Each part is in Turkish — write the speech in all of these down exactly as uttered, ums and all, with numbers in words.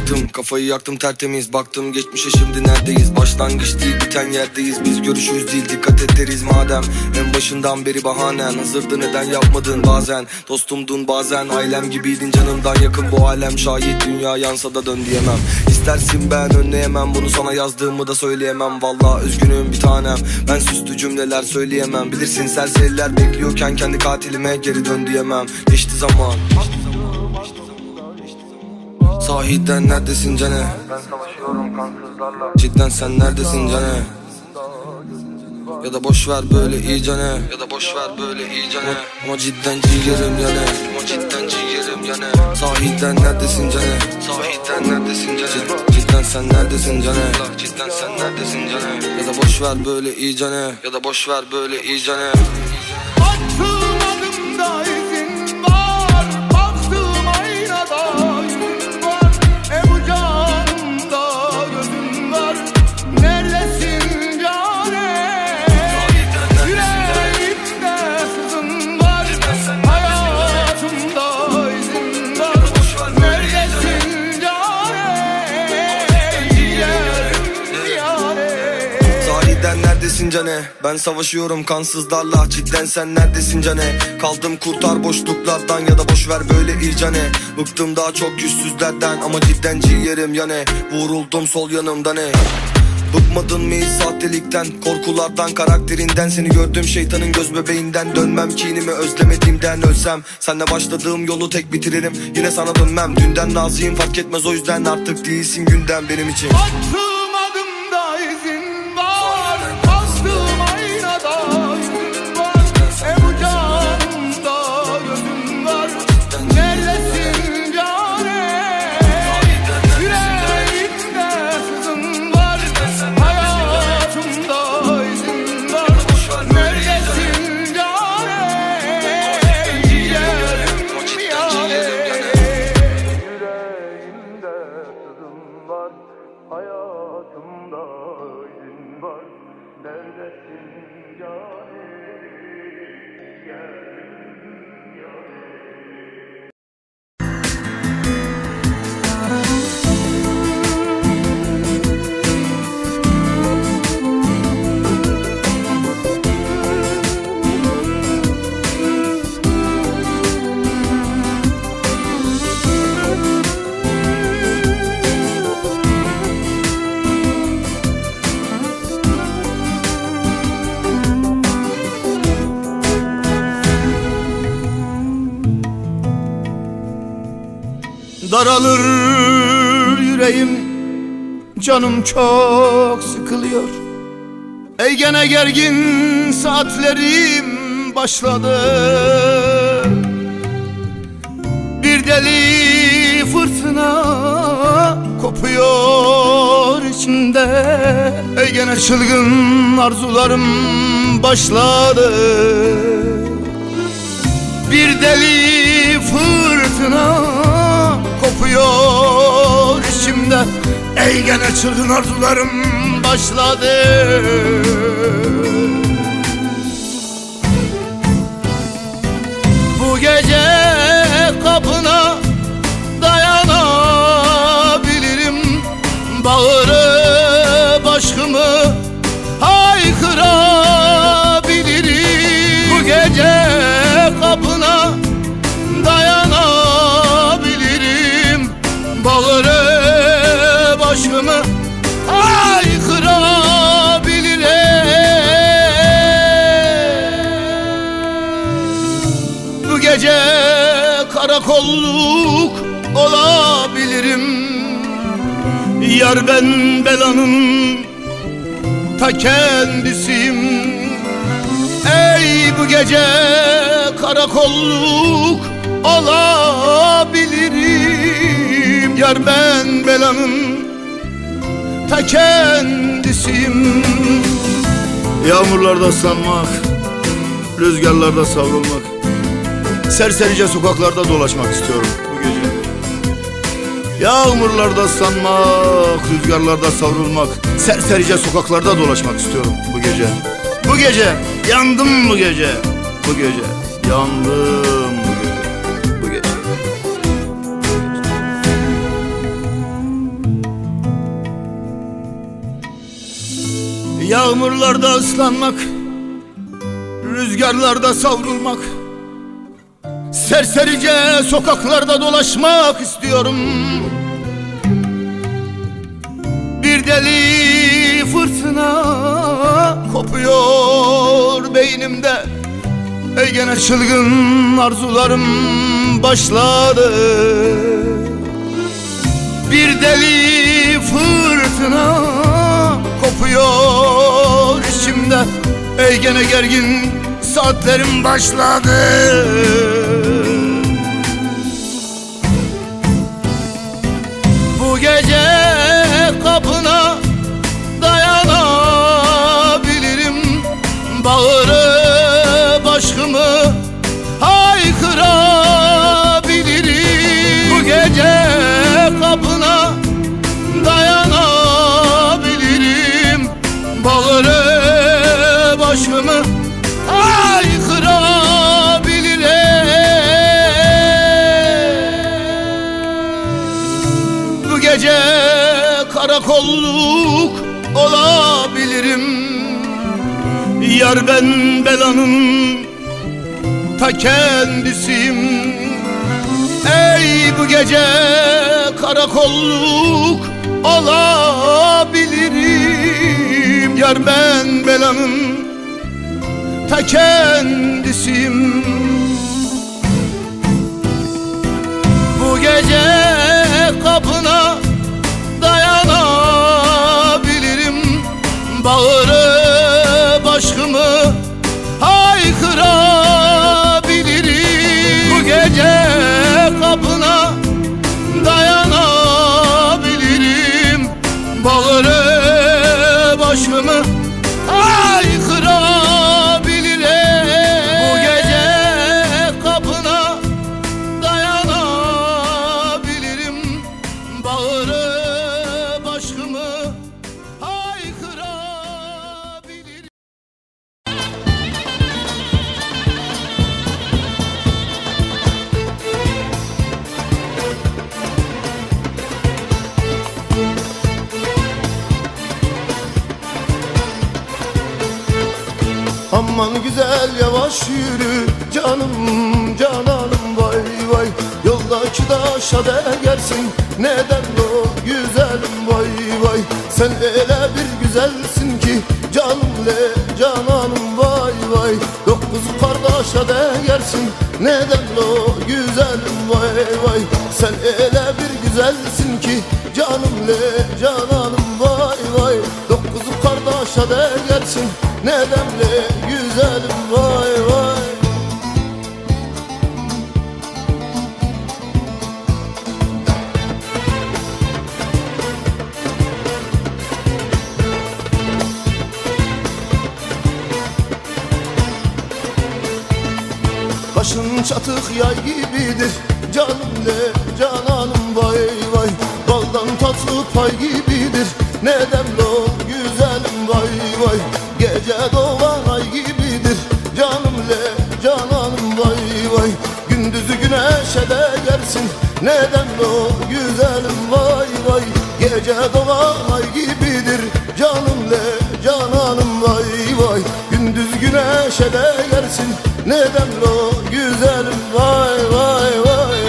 yaktım, kafayı yaktım tertemiz. Baktım geçmişe şimdi neredeyiz? Başlangıç değil biten yerdeyiz. Biz görüşürüz değil dikkat ederiz madem. En başından beri bahanen hazırdı, neden yapmadın bazen? Dostumdun bazen, ailem gibiydin canımdan yakın bu alem. Şayet dünya yansa da dön diyemem. İstersin ben önleyemem, bunu sana yazdığımı da söyleyemem. Vallahi üzgünüm bir tanem, ben süslü cümleler söyleyemem. Bilirsin serseriler bekliyorken kendi katilime geri dön diyemem. Geçti zaman. Sahiden neredesin cane? Ben savaşıyorum kansızlarla. Cidden sen neredesin cane? Ya da boş ver böyle iyicene. Ya da boş ver böyle iyicene. Ama cidden ciğerim yane. Ama cidden ciğerim yane. Sahiden neredesin cane? Sahiden neredesin cane? Cidden sen neredesin cane? Cidden sen neredesin cane? Ya da boş ver böyle iyicene. Ya da boş ver böyle iyicene. Neredesin cane? Ben savaşıyorum kansızlarla. Cidden sen neredesin cane? Kaldım kurtar boşluklardan ya da boş ver böyle iyicene. Bıktım daha çok yüzsüzlerden ama cidden ciğerim yane. Vuruldum sol yanımda ne? Bıkmadın mı hiç sahtelikten, korkulardan, karakterinden? Seni gördüğüm şeytanın göz bebeğinden. Dönmem kinimi özlemediğimden. Ölsem senle başladığım yolu tek bitiririm. Yine sana dönmem. Dünden razıyım fark etmez o yüzden. Artık değilsin gündem benim için. Attığım adımda izin var. Bastığım aynada yüzün var. Ebu canımda gözün var. Neredesin cane? Yüreğimde sızın var. Hayatımda izin var. Neredesin cane? Ciğerim yâre. Yüreğimde sızın var. Hayatımda izin var. Neredesin cane? Daralır yüreğim, canım çok sıkılıyor. Ey gene gergin saatlerim başladı. Bir deli fırtına kopuyor içimde. Ey gene çılgın arzularım başladı. Bir deli fırtına kopuyor içimde. Ey gene çılgın arzularım başladı. Bu gece kapına dayanabilirim. Bağırıp aşkımı haykırabilirim. Bu gece kapına dayanabilirim. Bağırıp aşkımı haykırabilirim. Bu gece karakolluk olabilirim. Yar ben belanın ta kendisiyim. Ey bu gece karakolluk olabilirim. Yar ben belanın ta kendisiyim. Yağmurlarda ıslanmak, rüzgarlarda savrulmak, serserice sokaklarda dolaşmak istiyorum bu gece. Yağmurlarda ıslanmak, rüzgarlarda savrulmak, serserice sokaklarda dolaşmak istiyorum bu gece. Bu gece yandım, bu gece. Bu gece yandım, bu gece. Bu gece. Yağmurlarda ıslanmak, rüzgarlarda savrulmak, serserice sokaklarda dolaşmak istiyorum. Bir deli fırtına kopuyor beynimde. Ey gene çılgın arzularım başladı. Bir deli fırtına kopuyor içimde. Ey gene gergin saatlerim başladı. Bu gece kapına dayanabilirim. Bağırıp aşkımı haykırabilirim. Bu gece kapına dayanabilirim. Bağırıp aşkımı haykırabilirim. Bu gece karakolluk olabilirim. Yar ben belanın ta kendisiyim. Ey bu gece karakolluk olabilirim. Yar ben belanın ta kendisiyim. Bu gece kapına dayanabilirim. Bağırıp aşkımı haykırabilirim. Bu gece kapına dayanabilirim. Bağırıp aşkımı haykırabilirim. Bu gece kapına dayanabilirim. Bağırıp aşkımı haykırabilirim. Aman güzel yavaş yürü canım cananım vay vay. Yoldaki taşa değersin neden o güzelim vay vay. Sen öyle bir güzelsin ki canım le cananım vay vay. Dokuz kardeşe değersin neden o güzelim vay vay. Sen öyle bir güzelsin ki canım le cananım vay vay. Dokuz kardeşe değersin nedemle güzelim vay vay. Başın çatık yay gibidir canım le cananım vay vay. Baldan tatlı pay gibidir nedemle o güzelim vay vay. Gece doğan ay gibidir canım le cananım vay vay. Gündüzü güneşe değersin neden o güzelim vay vay. Gece doğan ay gibidir canım le cananım vay vay. Gündüz güneşe değersin neden o güzelim vay vay vay.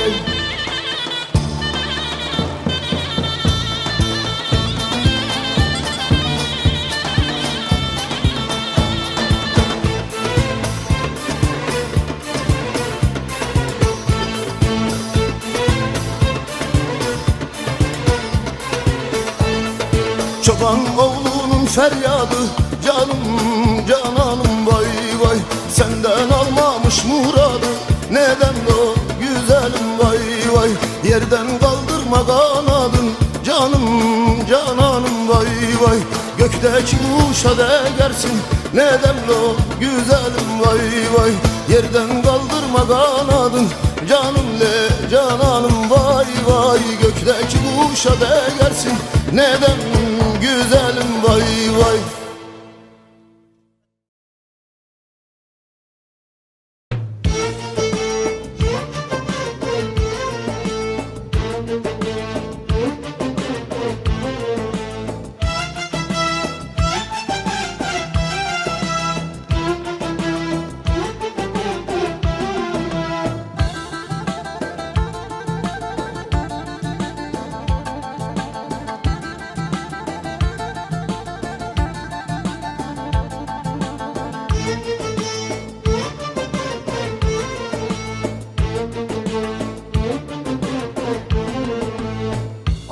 Çoban oğlunun feryadı canım cananım vay vay. Senden almamış muradı neden o güzelim vay vay. Yerden kaldırma kanadın canım cananım vay vay. Gökteki kuşa değersin neden o güzelim vay vay. Yerden kaldırma kanadın canım le cananım vay vay. Gökteki kuşa değersin neden güzelim vay vay.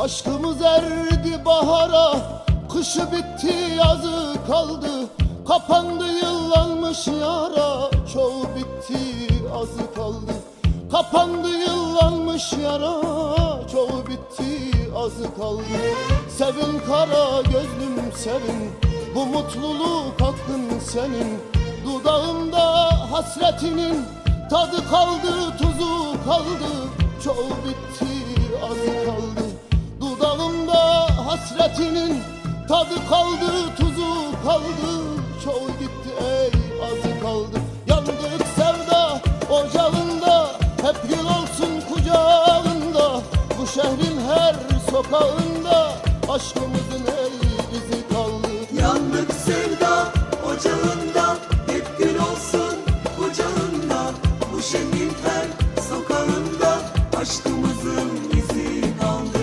Aşkımız erdi bahara, kışı bitti yazı kaldı. Kapandı yıllanmış yara, çoğu bitti azı kaldı. Kapandı yıllanmış yara, çoğu bitti azı kaldı. Sevin kara gözlüm sevin, bu mutluluk hakkın senin. Dudağımda hasretinin tadı kaldı, tuzu kaldı. Çoğu bitti azı kaldı. Dudağımda hasretinin tadı kaldı, tuzu kaldı. Çoğu gitti ey azı kaldı. Yandık sevda ocağında, hep gül olsun kucağında. Bu şehrin her sokağında aşkımızın ey izi kaldı. Yandık sevda ocağında, hep gül olsun kucağında. Bu şehrin her sokağında aşkımızın izi kaldı.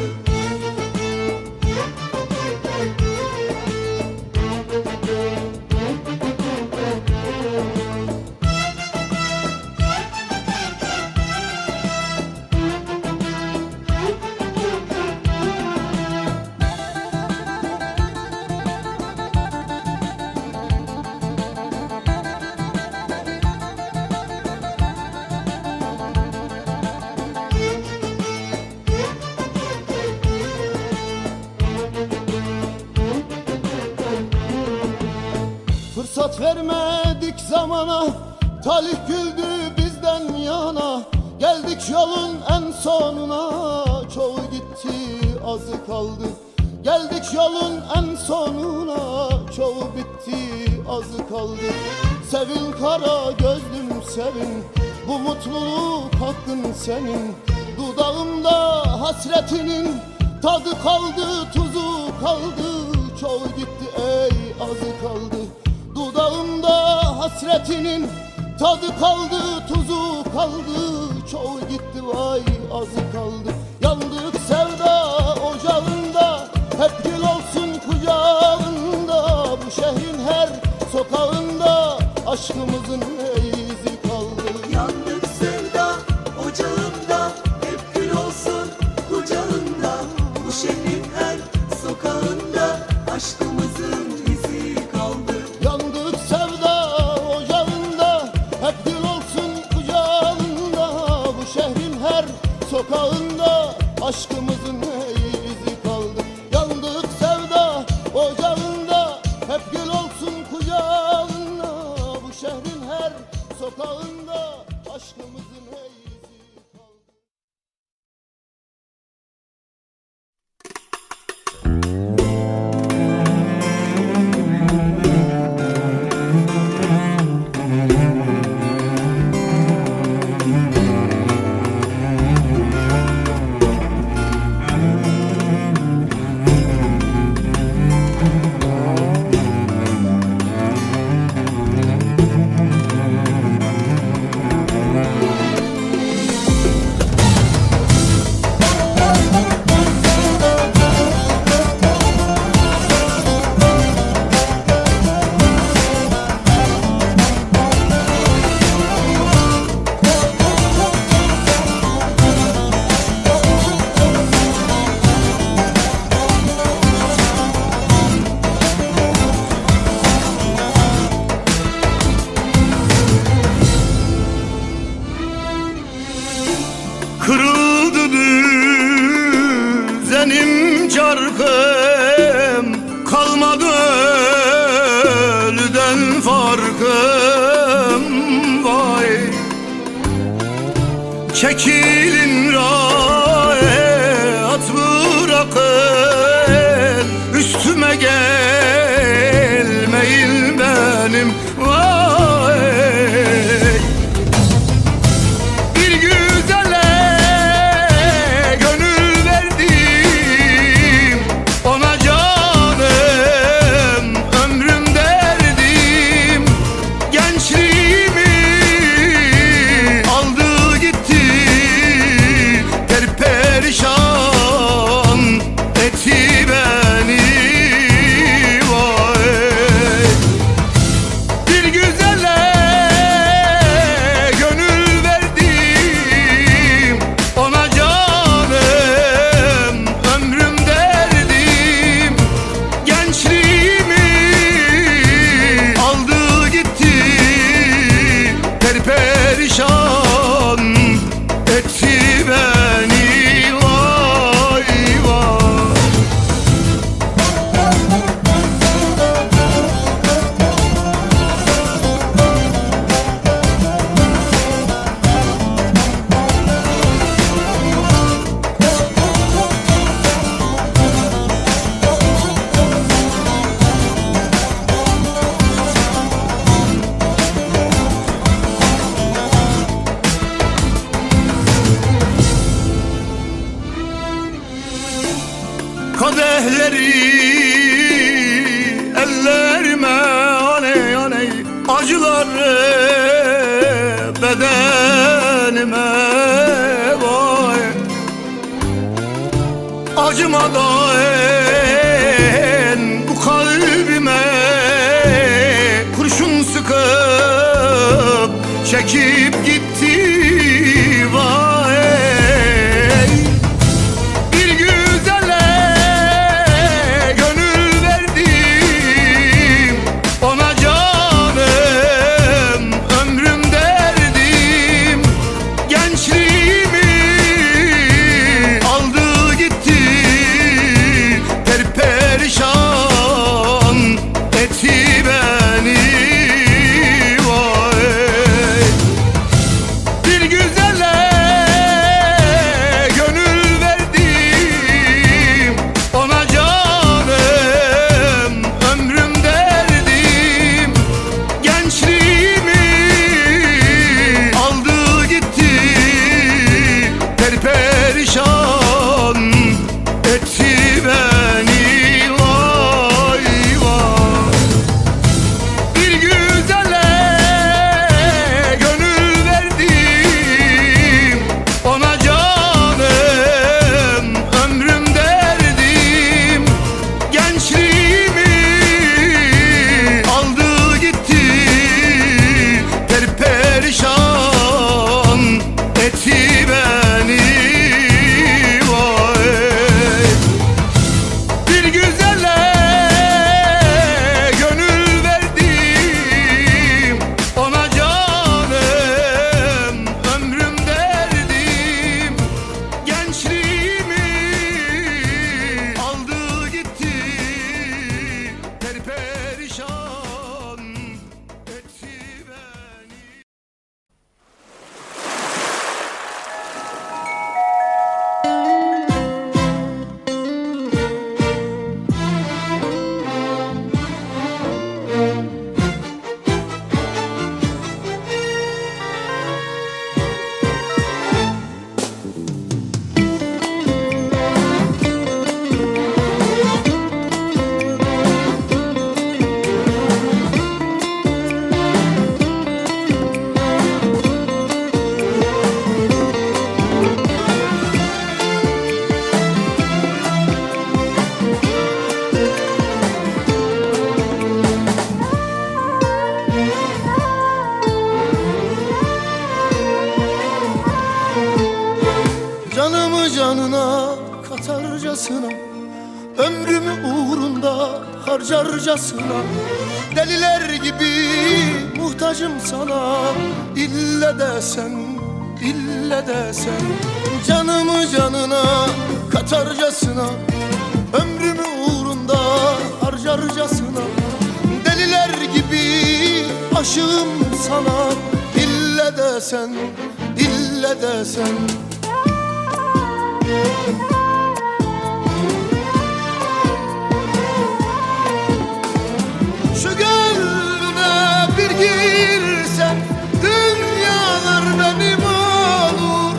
Fırsat vermedik zamana, talih güldü bizden yana. Geldik yolun en sonuna, çoğu gitti azı kaldı. Geldik yolun en sonuna, çoğu bitti azı kaldı. Sevin kara gözlüm sevin, bu mutluluk hakkın senin. Dudağımda hasretinin tadı kaldı, tuzu kaldı. Çoğu gitti ey azı kaldı. Dudağımda hasretinin tadı kaldı, tuzu kaldı. Çoğu gitti vay azı kaldı. Yandık sevda ocağında, hep gül olsun kucağında. Bu şehrin her sokağında aşkımızın izi kaldı. Yandık sevda ocağında, hep gül olsun kucağında. Bu şehrin her sokağında aşkımızın izi kaldı. Yandık sevda ocağında, hep gül olsun kucağında. Bu şehrin her sokağında aşkımızın izi kaldı. Yandık sevda ocağında, hep gül olsun kucağında. Bu şehrin her sokağında aşkımızın izi kaldı. Kırıldı düzenim çarkım, kalmadı ölüden farkım. Vay çekilin rahat bırakın, üstüme gelmeyin benim. Vay bir güzele gönül verdim, ona canım ömrüm derdim. Gençliğimi aldı gitti, vurdular bedenime vay. Acımadan bu kalbime kurşun sıkıp çekip gitti vay. Bir güzele gönül verdim, ona canım ömrüm derdim. Gençliğimi aldı gitti, perperişan etti beni vay. Bir güzele gönül verdim, ona canım ömrüm derdim. Gençliğimi aldı gitti, perperişan etti beni vay vay. Bir güzele gönül verdim, ona canım ömrüm derdim. Gençliğimi aldı gitti, perperişan etti beni vay. Bir güzele gönül verdim, ona canım ömrüm derdim. Gençliğimi aldı gitti, perperişan etti beni. Canımı canına katarcasına, ömrümü uğrunda harcarcasına, deliler gibi muhtacım sana. İlle de sen, ille de sen. Canımı canına katarcasına, ömrümü uğrunda harcarcasına, deliler gibi aşığım sana. İlle de sen, ille de sen. Şu gönlüne bir girsen, dünyalar benim olur.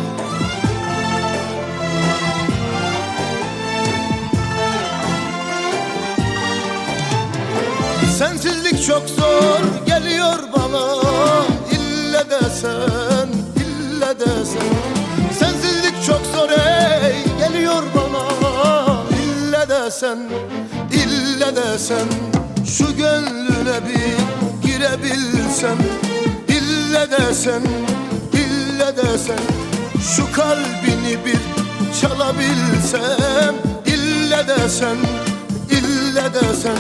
Sensizlik çok zor geliyor bana, ille de sen, ille de sen. Sensizlik çok zor ey geliyor bana, ille de sen, ille de sen. Şu gönlüne bir girebilsem, ille de sen, ille de sen. Şu kalbini bir çalabilsem, ille de sen, ille de sen.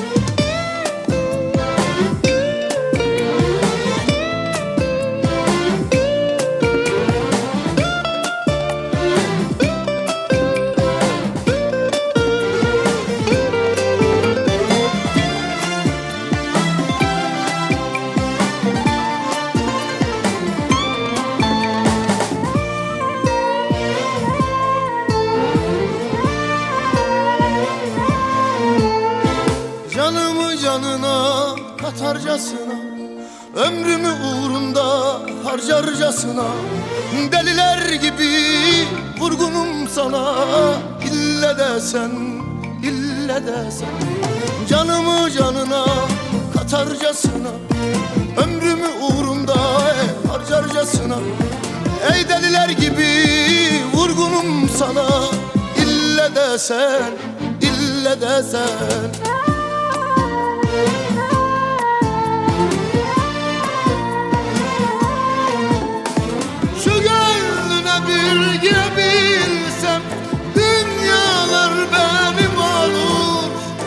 katarcasına, ömrümü uğrunda harcarcasına, deliler gibi vurgunum sana. İlle de sen, ille de sen, canımı canına katarcasına, ömrümü uğrunda harcarcasına. Ey deliler gibi vurgunum sana, ille desen, ille desen. Şu gönlüne bir girebilsem, dünyalar benim olur.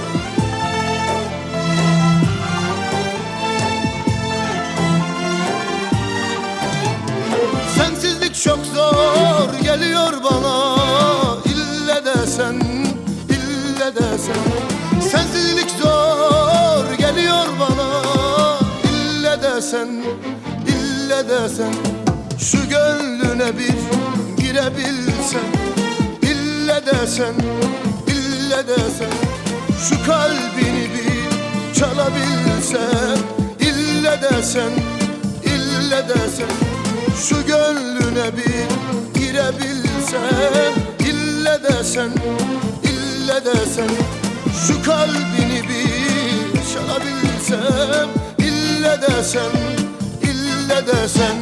Sensizlik çok zor geliyor bana, ille desen, ille desen. Sensizlik zor geliyor bana, ille desen, ille desen. Şu gönlüne bir girebilsem, ille desen, ille desen. Şu kalbini bir çalabilsem, ille desen, ille desen. Şu gönlüne bir girebilsem, ille desen, ille desen. Şu kalbini bir çalabilsem, ille desen, ille desen.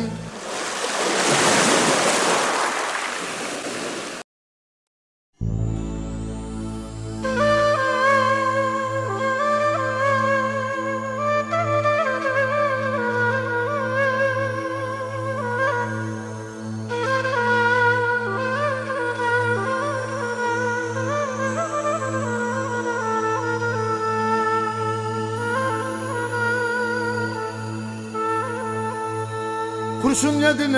Kurşun yedin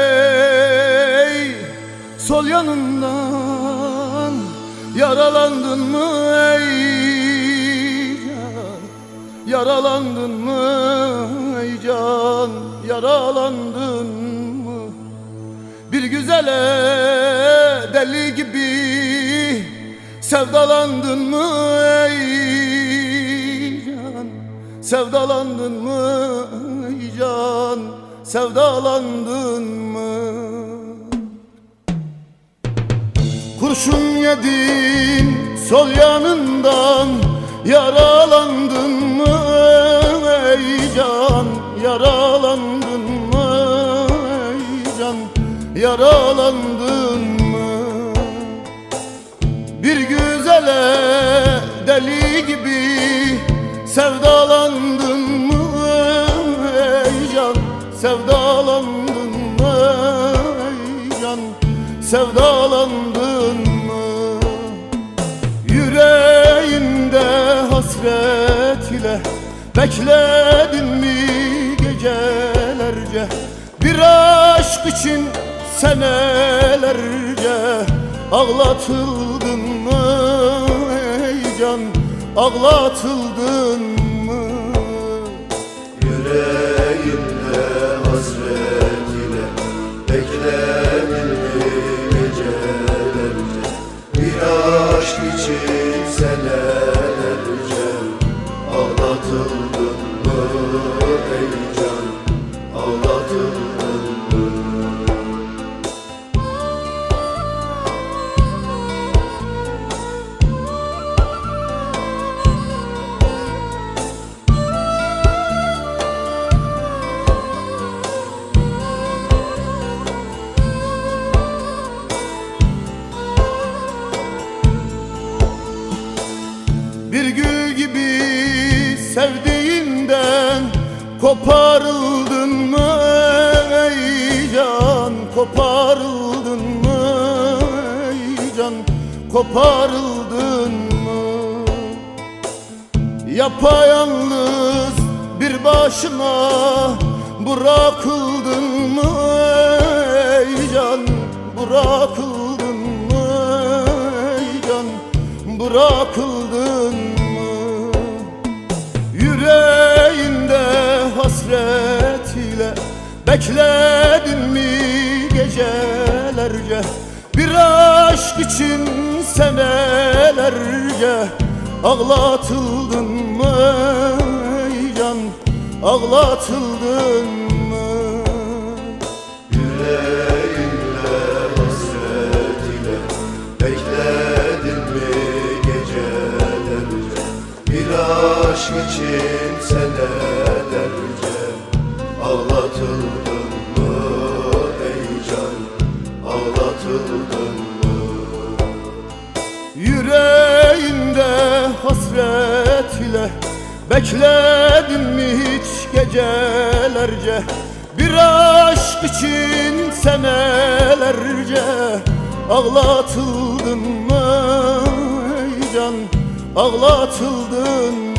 ey sol yanından, yaralandın mı ey can, yaralandın mı ey can, yaralandın mı? Bir güzele deli gibi sevdalandın mı ey can, sevdalandın mı ey can, sevdalandın mı? Kurşun yedin sol yanından, yaralandın mı ey can, yaralandın mı ey can, yaralandın mı? Bir güzele deli gibi sevdalandın mı ey can, sevdalandın mı ey can, sevdalandın mı? Yüreğinde hasret ile bekledin mi gecelerce? Bir aşk için senelerce ağlatıldın mı ey can, ağlatıldın mı? Yüreğimde hasret ile bekledin mi gecelerce? Bir aşk için senelerce ağlatıldın mı ey can, ağlatıldın mı? Bir gül gibi sevdiğinden koparıldın mı ey can, koparıldın mı ey can, koparıldın mı? Yapayalnız bir başına bırakıldın mı ey can, bırakıldın mı ey can, bırakıldın mı? Yüreğinde hasret ile bekledin mi gecelerce? Bir aşk için senelerce ağlatıldın mı ey can, ağlatıldın mı? Yüreğimde hasret ile bekledin mi gecelerce? Bir aşk için senelerce ağlatıldın mı ey can, ağlatıldın mı? Yüreğimde hasret ile bekledim mi hiç gecelerce, bir aşk için senelerce ağlatıldın mı ey can, ağlatıldın mı?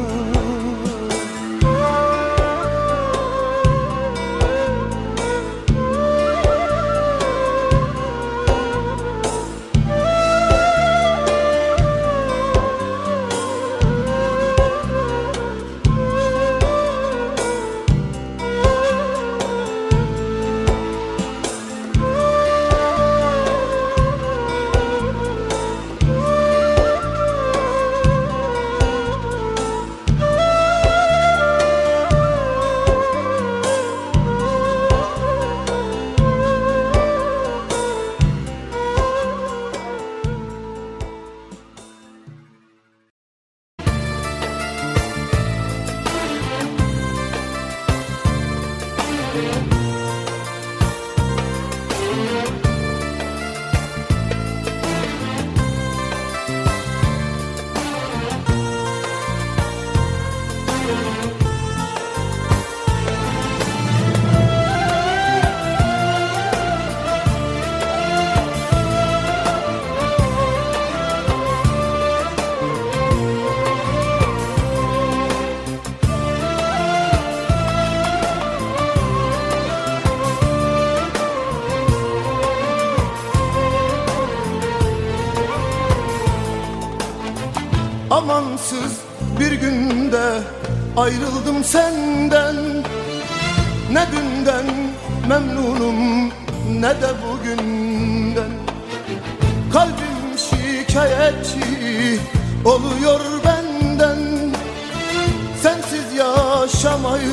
Amansız bir günde ayrıldım senden, ne dünden memnunum ne de bugünden. Kalbim şikayetçi oluyor benden, sensiz yaşamayı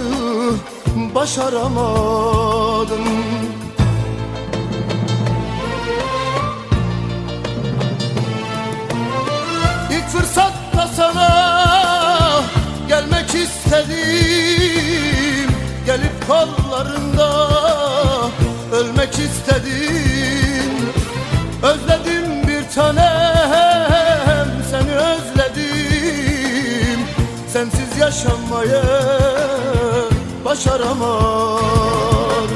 başaramadım. İlk fırsatta sana gelmek istedim, gelip kollarında ölmek istedim. Özledim bir tanem, seni özledim. Sensiz yaşamayı başaramadım.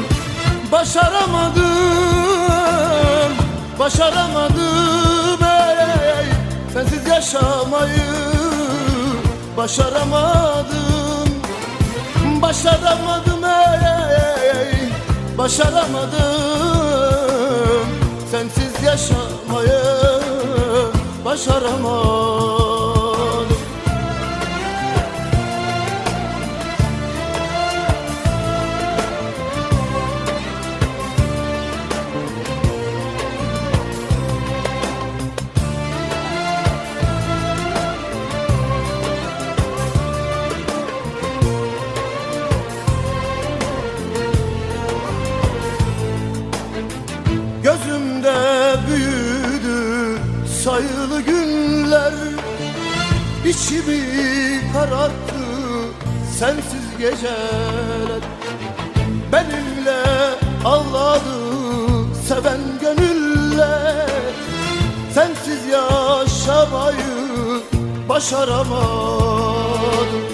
Başaramadım, başaramadım ey. Sensiz yaşamayı başaramadım. Başaramadım ey, başaramadım. Sensiz yaşamayı başaramadım. Gözümde büyüdü sayılı günler, içimi kararttı sensiz geceler. Benimle ağladı seven gönüller, sensiz yaşamayı başaramadım.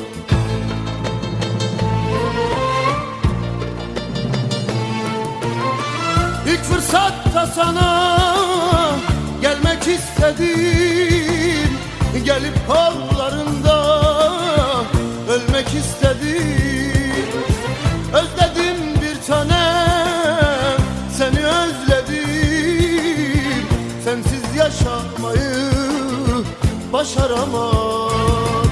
İlk fırsatta sana gelmek istedim, gelip kollarında ölmek istedim. Özledim bir tanem, seni özledim. Sensiz yaşamayı başaramadım.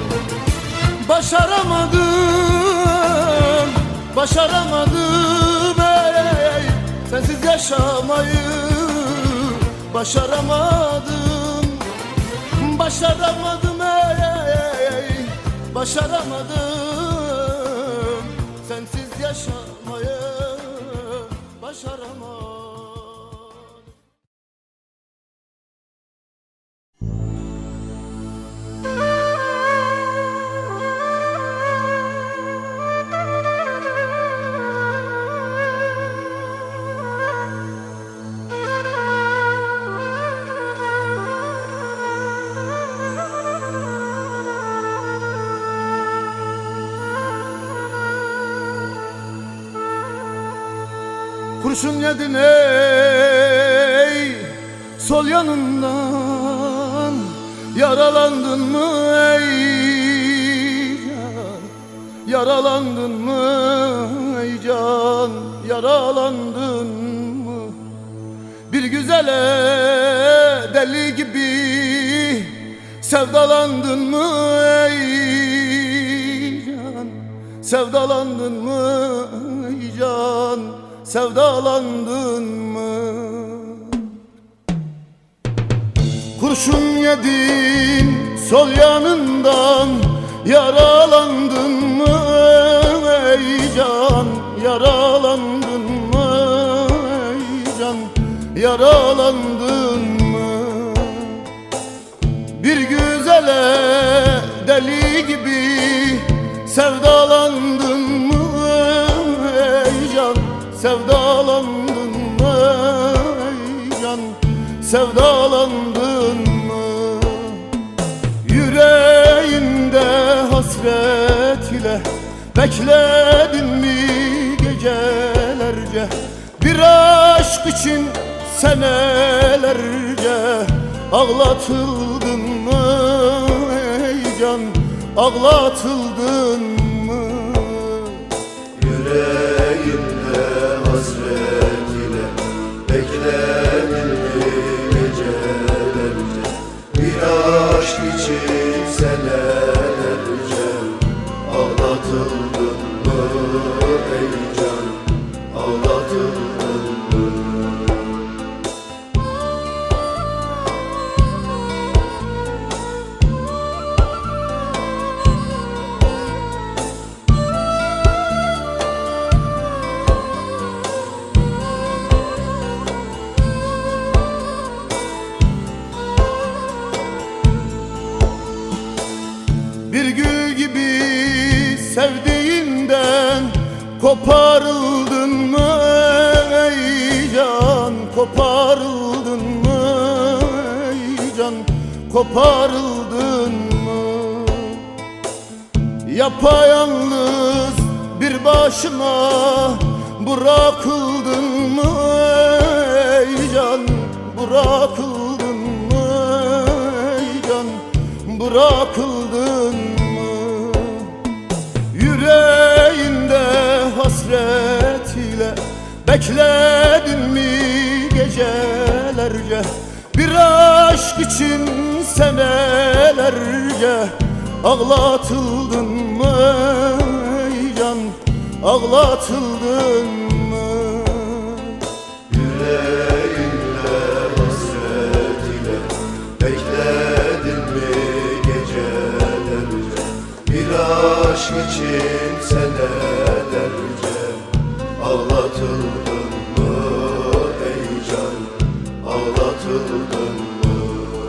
Başaramadım, başaramadım ey. Sensiz yaşamayı başaramadım. Başaramadım ey, başaramadım. Sensiz yaşamayı başaramadım. Kurşun yedin ey sol yanından, yaralandın mı ey can, yaralandın mı ey can, yaralandın mı? Bir güzele deli gibi sevdalandın mı ey can, sevdalandın mı ey can, sevdalandın mı? Kurşun yedin sol yanından, yaralandın mı ey can, yaralandın mı ey can, yaralandın mı? Bir güzele deli gibi sevdalandın mı ey can, sevdalandın mı ey can, sevdalandın mı? Yüreğinde hasret ile bekledin mi gecelerce? Bir aşk için senelerce ağlatıldın mı ey can, ağlatıldın mı? Yüreğimde hasret ile bekledin mi gecelerce? Bir aşk için senelerce ağlatıldın mı ey can, ağlatıldın mı? Bir gül gibi sevdiğinden koparıldın mı ey can, koparıldın mı ey can, koparıldın mı? Yapayalnız bir başına bırakıldın mı ey can, bırakıldın mı ey can, bırakıldın mı? Yüreğinde hasret ile bekledin mi gecelerce? Bir aşk için senelerce ağlatıldın mı ey can, ağlatıldın mı? Yüreğimde hasret ile bekledin mi gecelerce? Bir aşk için senelerce ağlatıldın mı ey can, ağlatıldın mı?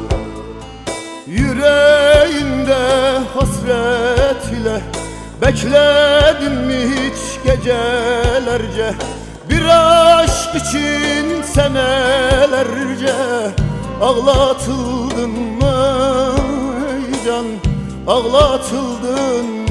Yüreğinde hasret ile bekledin mi hiç gecelerce? Bir aşk için senelerce ağlatıldın mı ey can, ağlatıldın mı?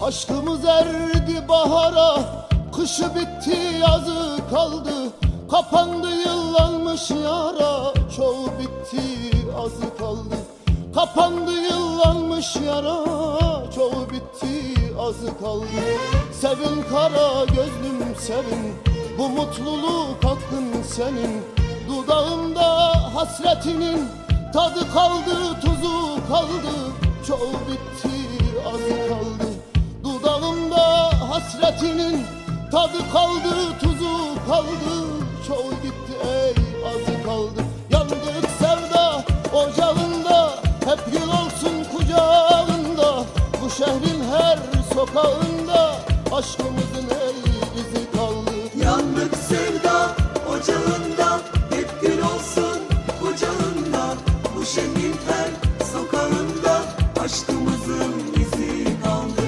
Aşkımız erdi bahara, kışı bitti yazı kaldı. Kapandı yıllanmış yara, çoğu bitti azı kaldı. Kapandı yıllanmış yara, çoğu bitti azı kaldı. Sevin kara gözlüm sevin, bu mutluluk hakkın senin. Dudağımda hasretinin tadı kaldı, tuzu kaldı. Çoğu bitti azı kaldı. Dudağımda hasretinin tadı kaldı, tuzu kaldı. Çoğu gitti ey azı kaldı. Yandık sevda ocağında, hep gül olsun kucağında. Bu şehrin her sokağında aşkımızın ey izi kaldı. Yandık sevda ocağında, hep gül olsun kucağında. Bu şehrin her sokağında aşkımızın izi kaldı.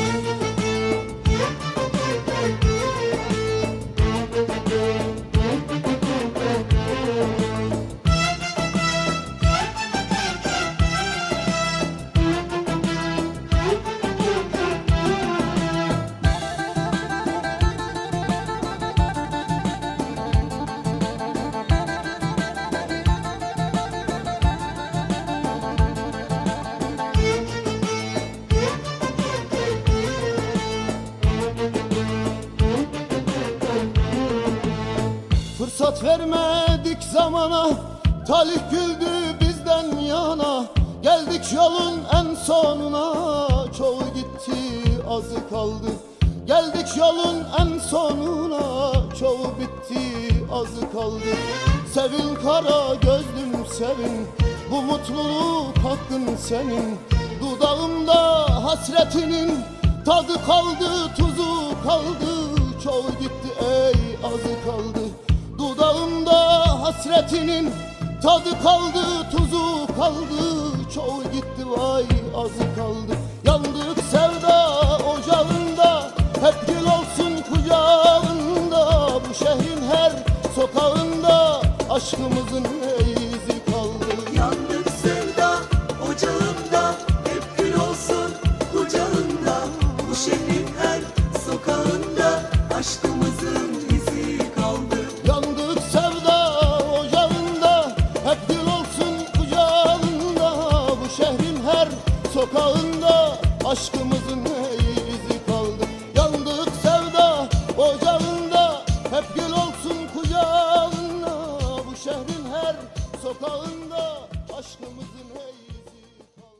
Fırsat vermedik zamana, talih güldü bizden yana. Geldik yolun en sonuna, çoğu gitti azı kaldı. Geldik yolun en sonuna, çoğu bitti azı kaldı. Sevin kara gözlüm sevin, bu mutluluk hakkın senin. Dudağımda hasretinin tadı kaldı, tuzu kaldı. Çoğu gitti ey azı kaldı. Dudağımda hasretinin tadı kaldı, tuzu kaldı. Çoğu gitti vay azı kaldı. Yandık sevda ocağında, hep gül olsun kucağında. Bu şehrin her sokağında aşkımızın izi kaldı. Yandık sevda ocağında, hep gül olsun kucağında. Bu şehrin her sokağında aşkımızın izi kaldı. Yandık sevda ocağında, hep gül olsun kucağında. Bu şehrin her sokağında aşkımızın izi kaldı. Yandık sevda ocağında, hep gül olsun kucağında. Bu şehrin her sokağında aşkımızın izi kaldı.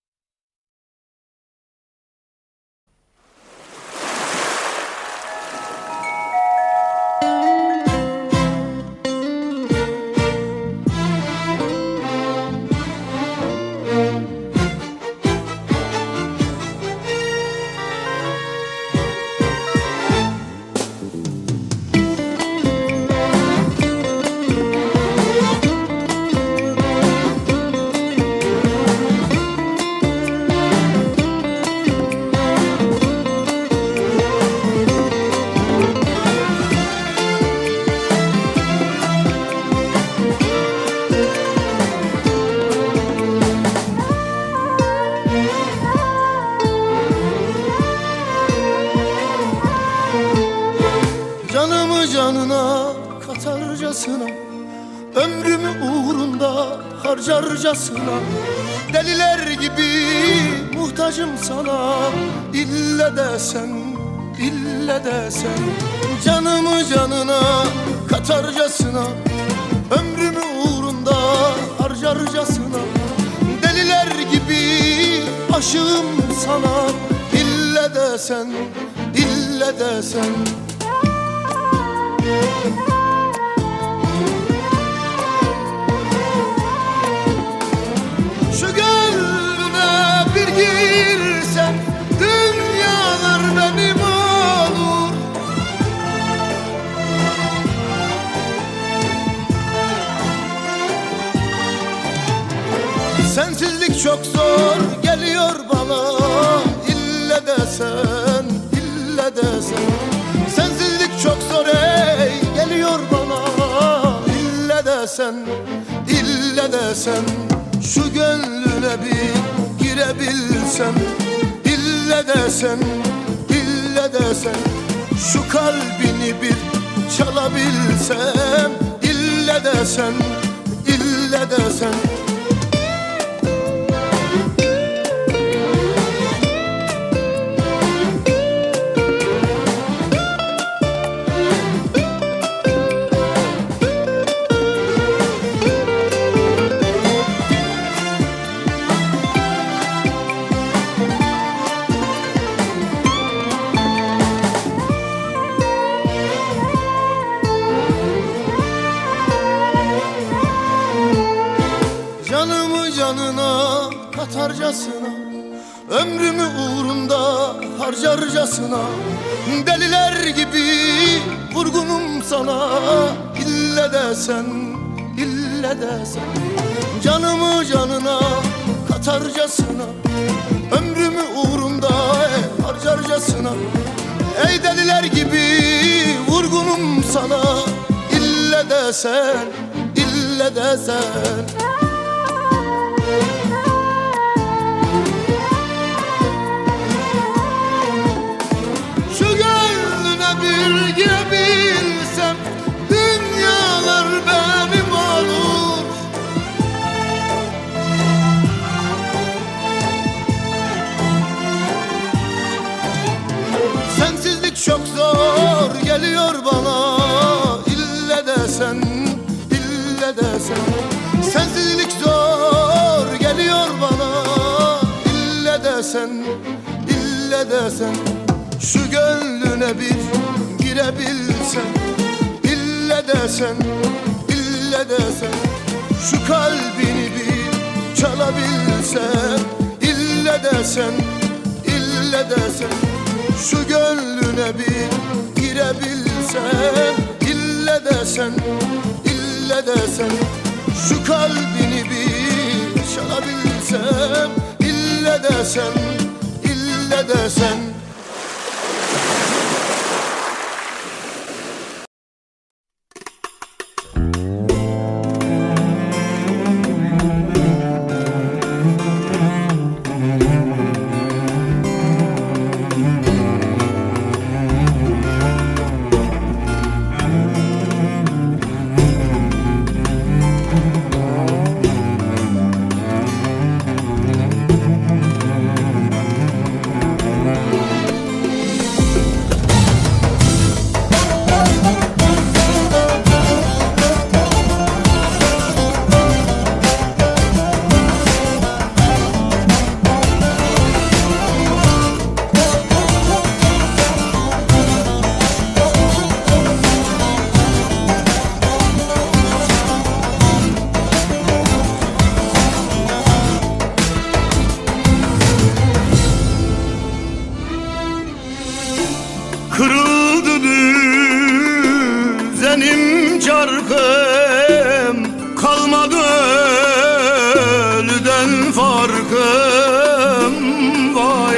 Canımı canına katarcasına, ömrümü uğrunda harcarcasına. Deliler gibi muhtacım sana, ille de sen, ille de sen. Canımı canına katarcasına, ömrümü uğrunda harcarcasına. Deliler gibi aşığım sana, ille de sen, ille de sen. Şu gönlüne bir girsen, dünyalar benim olur. Sensizlik çok zor geliyor bana, ille de sen, ille de sen. Sensizlik çok zor ey geliyor bana, ille de sen, ille de sen. Şu gönlüne bir girebilsem, ille ille desen, ille desen, şu kalbini bir çalabilsem, ille desen, ille desen. Canımı canına katarcasına, ömrümü uğrunda harcarcasına, deliler gibi vurgunum sana, ille desen, ille desen. Canımı canına katarcasına, ömrümü uğrunda harcarcasına, ey deliler gibi vurgunum sana, ille desen, ille desen. Şu gönlüne bir girebilsem, dünyalar benim olur. Sensizlik çok zor geliyor bana, ille desen, ille desen. Sensizlik zor geliyor bana, ille desen, ille desen. Şu gönlüne bir girebilsem, ille desen, ille desen. Şu kalbini bir çalabilsem, ille desen, ille desen. Şu gönlüne bir girebilsem, ille desen, ille desen. Şu kalbini bir çalabilsem, ille desen, ille desen. Kırıldı düzenim çarkım, kalmadı ölüden farkım. Vay,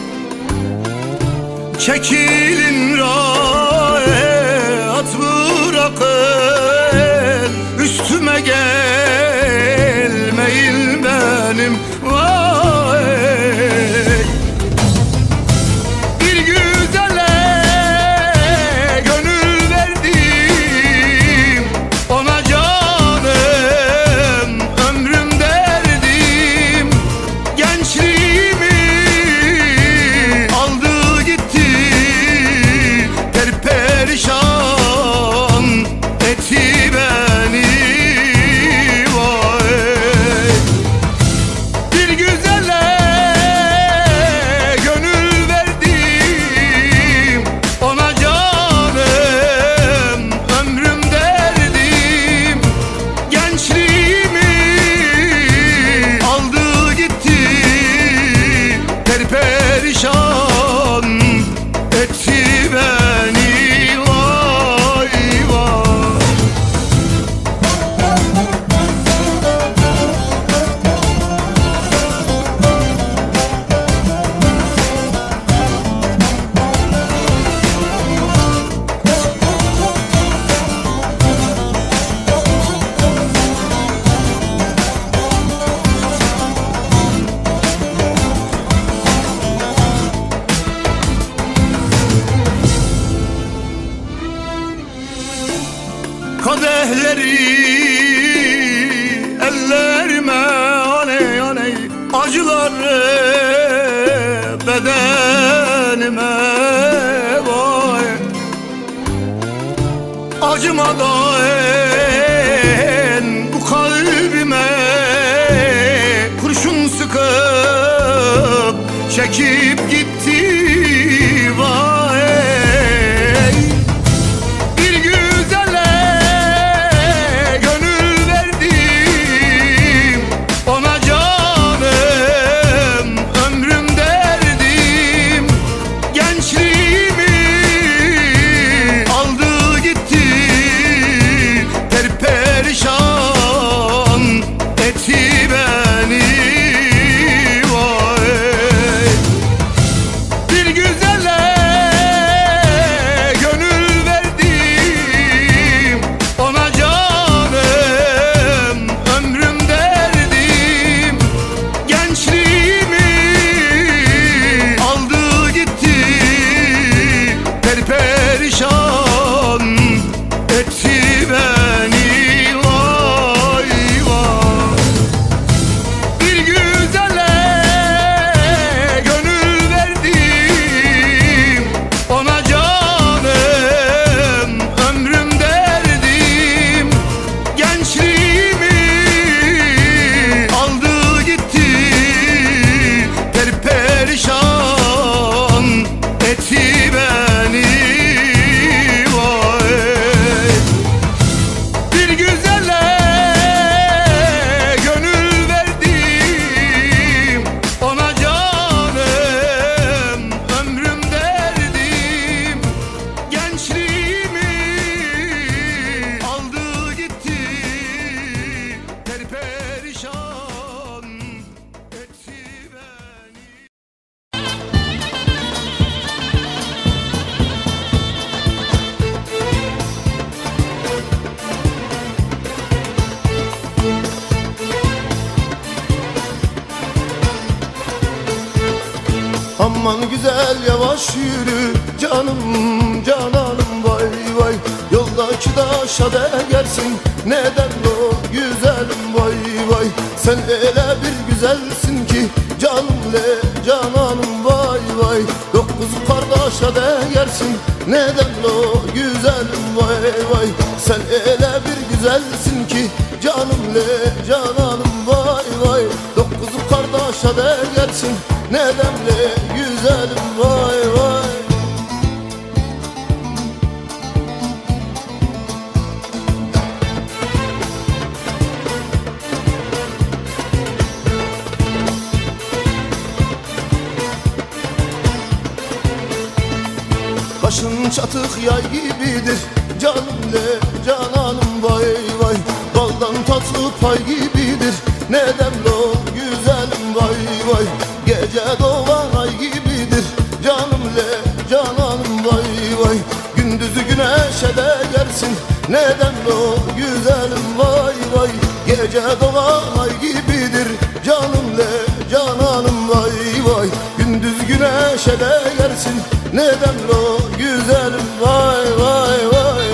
çekilin rahat bırakın, üstüme gelmeyin benim. Vay, kadehleri ellerime aley aley, acıları bedenime vay. Acımadan bu kalbime kurşun sıkıp çekip gitti vay. Bir güzele gönül verdim, ona canım ömrüm derdim. Gençliğimi aldı gitti, perperişan etti beni vay. Bir güzele gönül verdim, ona canım ömrüm derdim. Gençliğimi aldı gitti, perperişan etti beni vay vay. Bir güzele gönül verdim, ona canım ömrüm derdim. Gençliğimi aldı gitti, perperişan etti beni vay. Bir güzele gönül verdim, ona canım ömrüm derdim. Gençliğimi aldı gitti, perperişan etti beni. Aman güzel yavaş yürü canım cananım vay vay. Yoldaki taşa değersin, neden o güzelim vay vay. Sen öyle bir güzelsin ki canım le cananım vay vay. Dokuz kardeşe değersin, neden o güzelim vay vay. Sen öyle bir güzelsin ki canım le cananım vay vay. Dokuz kardeşe değersin, neden le güzelim vay vay. Başın çatık yay gibidir canım le cananım vay vay. Baldan tatlı pay gibidir, neden o güzelim vay vay. Gece doğan ay gibidir canım le cananım vay vay. Gündüzü güneşe değersin, neden o güzelim vay vay. Gece doğan ay gibidir canım le cananım vay vay. Gündüz güneşe değersin, neden o güzelim vay vay vay.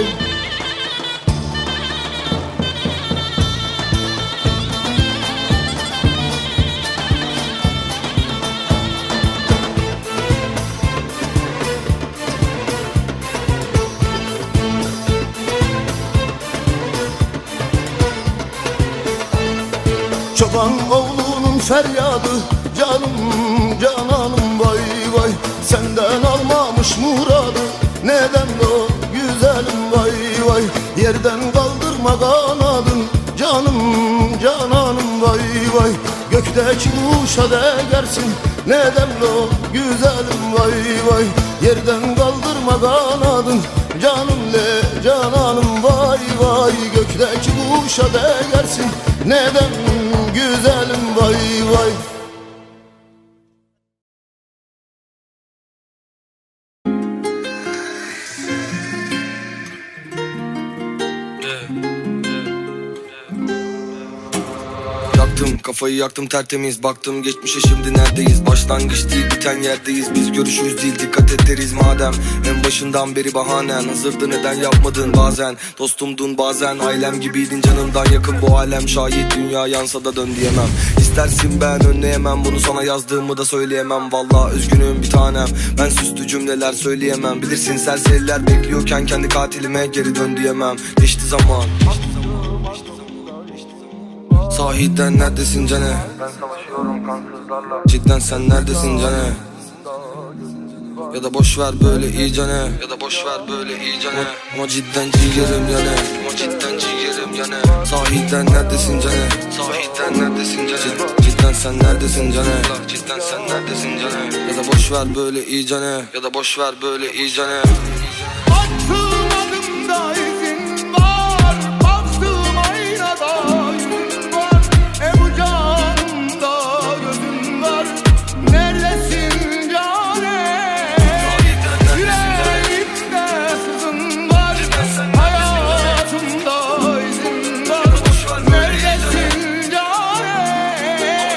Çoban oğlunun feryadı canım cananım vay vay. Senden almamış muradı, neden o güzelim vay vay. Yerden kaldırma kanadın canım cananım vay vay. Gökteki kuşa değersin, neden o güzelim vay vay. Yerden kaldırma kanadın canım le cananım vay vay. Gökteki kuşa değersin, neden güzelim vay vay. yaktım, kafayı yaktım tertemiz. Baktım geçmişe şimdi neredeyiz? Başlangıç değil biten yerdeyiz. Biz görüşürüz değil dikkat ederiz madem. En başından beri bahanen hazırdı, neden yapmadın bazen? Dostumdun bazen, ailem gibiydin canımdan yakın. Bu alem şahit, dünya yansa da dön diyemem. İstersin ben önleyemem bunu, sana yazdığımı da söyleyemem. Vallahi üzgünüm bir tanem, ben süslü cümleler söyleyemem. Bilirsin serseriler bekliyorken kendi katilime geri dön diyemem. Geçti zaman. Sahiden neredesin cane? Ben savaşıyorum kansızlarla. Cidden sen neredesin cane? Ya da boş ver böyle iyicene, ya da boş ver böyle iyicene. Ama cidden ciğerim yane, ama cidden ciğerim yane. Sahiden neredesin cane? Sahiden neredesin cane? Cidden sen neredesin cane? Cidden sen neredesin cane? Ya da boş ver böyle iyicene, ya da boş ver böyle iyicene. Attığım adımda izin var, baktığım aynada yüzün var. E bu canımda gözün var, neredesin cane? Yüreğimde sızın var, hayatımda izin var. Neredesin cane?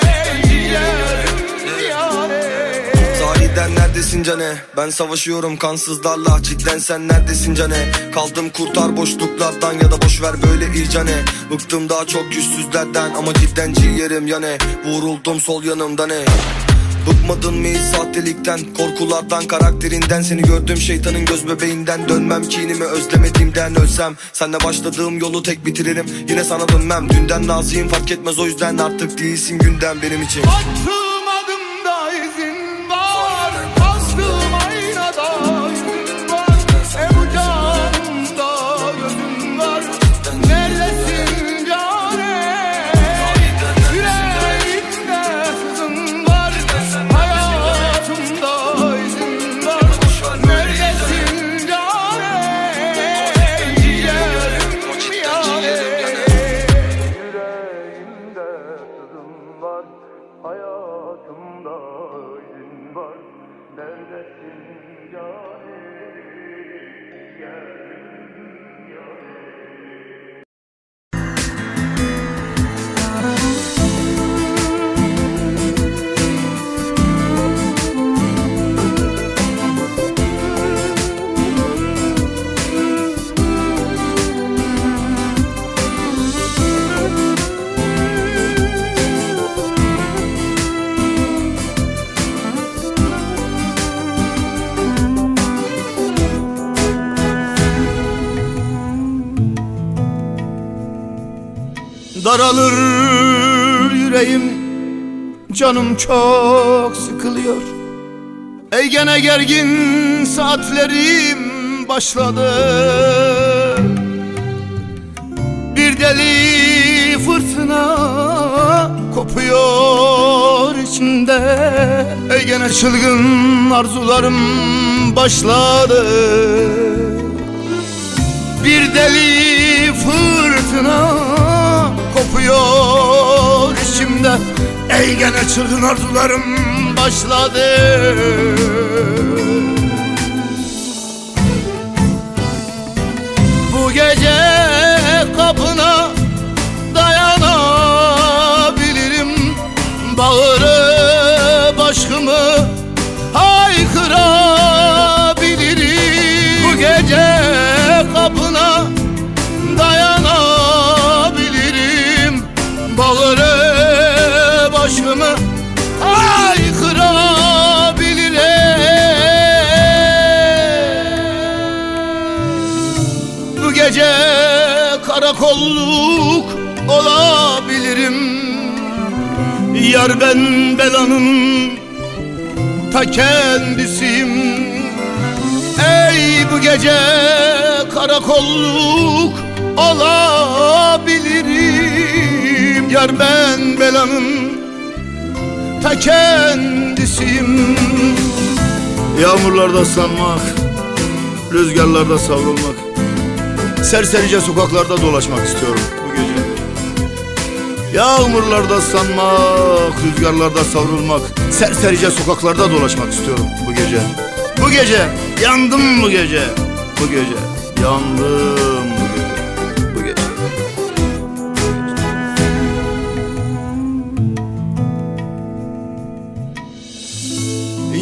Yerim yâre. Sahiden neredesin cane? Ben savaşıyorum kansızlarla. Cidden sen neredesin cane? Kaldım kurtar boşluklardan, ya da boş ver böyle iyicene. Bıktım daha çok yüzsüzlerden, ama cidden ciğerim yane. Vuruldum sol yanımda ne? Bıkmadın mı hiç sahtelikten, korkulardan, karakterinden? Seni gördüm şeytanın göz bebeğinden. Dönmem kinimi özlemediğimden, ölsem senle başladığım yolu tek bitiririm. Yine sana dönmem, dünden razıyım fark etmez, o yüzden artık değilsin gündem benim için. Attığım adımda izin var, bastığım aynada yüzün var. E bu canımda gözün var, neredesin cane? Yüreğimde sızın var, hayatımda izin var. Neredesin cane? Yerim yâre. Yüreğimde sızım var, hayatımda izin var. Neredesin cane? Yerim yâre. Daralır yüreğim, canım çok sıkılıyor. Ey gene gergin saatlerim başladı. Bir deli fırtına kopuyor içimde. Ey gene çılgın arzularım başladı. Bir deli fırtına kopuyor içimde. Ey gene çılgın arzularım başladı. Bu gece kapına dayanabilirim. Bağırıp aşkımı haykırabilirim. Bu gece kapına dayanabilirim. Bağırıp aşkımı haykırabilirim. Bu gece karakolluk olabilirim. Yar ben belanın ta kendisiyim. Ey bu gece karakolluk olabilirim. Yar ben belanın ta kendisiyim. Yağmurlarda ıslanmak, rüzgarlarda savrulmak, serserice sokaklarda dolaşmak istiyorum bu gece. Yağmurlarda ıslanmak, rüzgarlarda savrulmak, serserice sokaklarda dolaşmak istiyorum bu gece. Bu gece yandım, bu gece, bu gece yandım, bu gece, bu gece.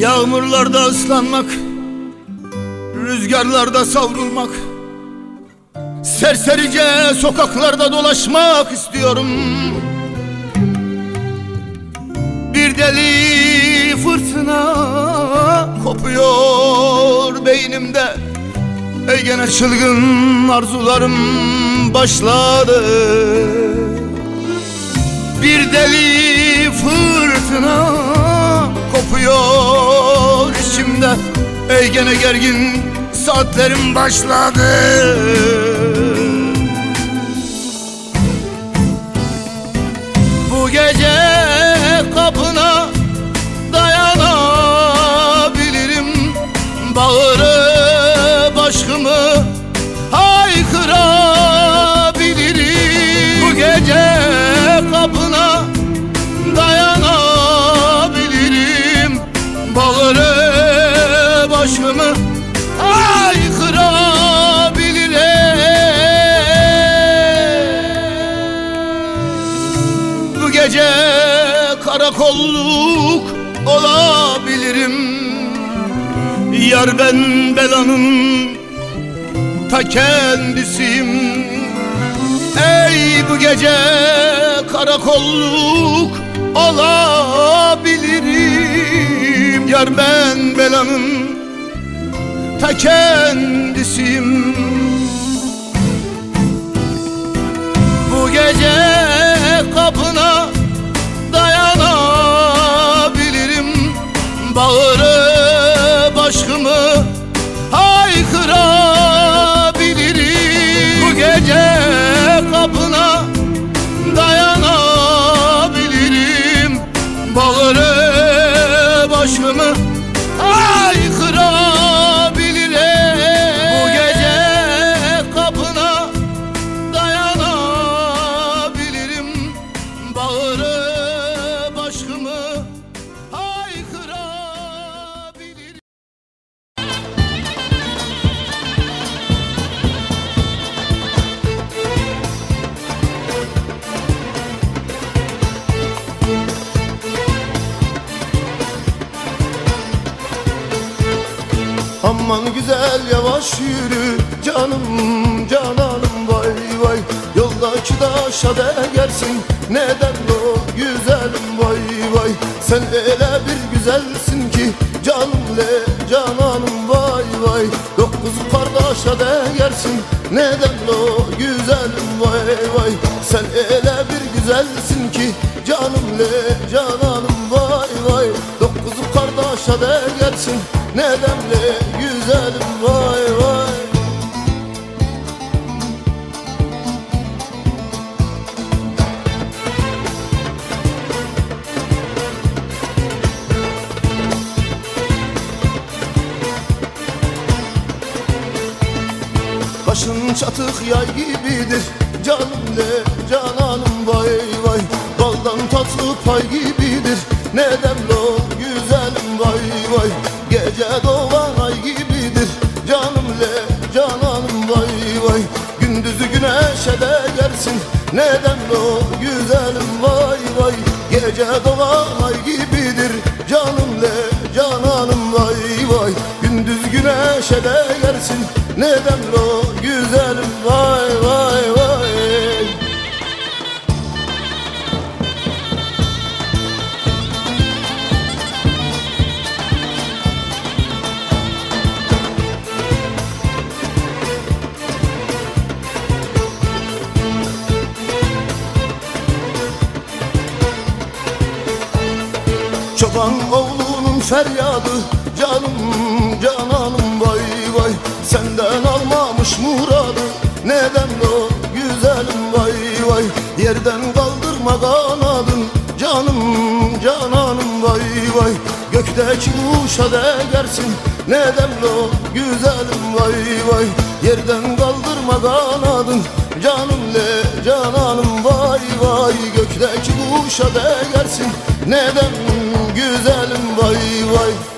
Yağmurlarda ıslanmak, rüzgarlarda savrulmak, serserice sokaklarda dolaşmak istiyorum. Bir deli fırtına kopuyor beynimde. Ey gene çılgın arzularım başladı. Bir deli fırtına kopuyor içimde. Ey gene gergin saatlerim başladı. Bu gece kapına dayanabilirim. Bağırıp aşkımı haykırabilirim. Bu gece kapına dayanabilirim. Bağırıp aşkımı haykırabilirim. Bu gece karakolluk olabilirim. Yar ben belanın ta kendisiyim. Ey bu gece karakolluk olabilirim. Yar ben belanın ta kendisiyim. Bu gece kapına dayanabilirim. Bağırıp aşkımı haykırabilirim. Bu gece kapına dayanabilirim. Bağırıp aşkımı haykırabilirim. Bu gece kapına dayanabilirim. Bağırıp aşkımı haykırabilirim. Aman güzel yavaş yürü canım cananım vay vay. Yoldaki taşa değersin neden o güzelim vay vay. Sen öyle bir güzelsin ki canım le cananım vay vay. Dokuz kardeşe değersin neden o güzelim vay vay. Sen öyle bir güzelsin ki canım le cananım vay vay. Dokuz kardeşe değersin neden le güzelim vay vay. Başın çatık yay gibidir canım le cananım vay vay. Baldan tatlı pay gibidir neden o güzelim vay vay. Gece doğan ay gibidir canım le cananım vay vay. Gündüzü güneşe değersin neden o güzelim vay vay. Gece doğan ay gibidir canım le cananım vay vay. Gündüz güneşe değersin neden o güzelim vay vay vay. Çoban oğlunun feryadı canım cananım vay vay. Senden almamış muradı neden o güzelim vay vay. Yerden kaldırma kanadın canım cananım vay vay. Gökteki kuşa değersin neden o güzelim vay vay. Yerden kaldırma kanadın canım le cananım vay vay. Gökteki kuşa değersin neden güzelim vay vay.